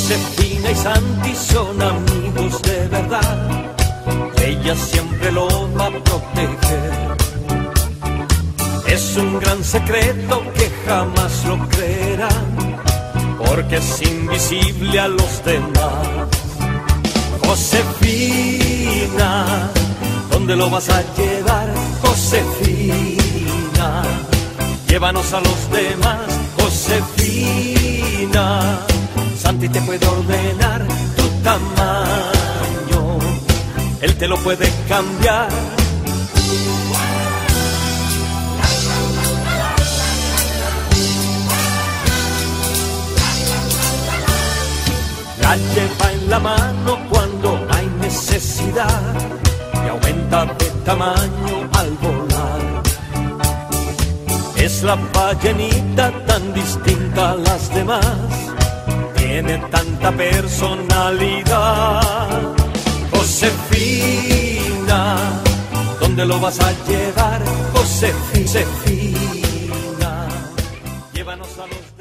Josefina y Santi son amigos de verdad. Ella siempre lo va a proteger. Es un gran secreto que jamás lo creerán, porque es invisible a los demás. Josefina, ¿dónde lo vas a llevar? Josefina, llévanos a los demás. Josefina, Santi te puede ordenar tu tamaño, él te lo puede cambiar. La lleva en la mano cuando hay necesidad y aumenta de tamaño al volar. Es la ballenita tan distinta a las demás, tiene tanta personalidad. Josefina, ¿dónde lo vas a llevar? Josefina, llévanos a los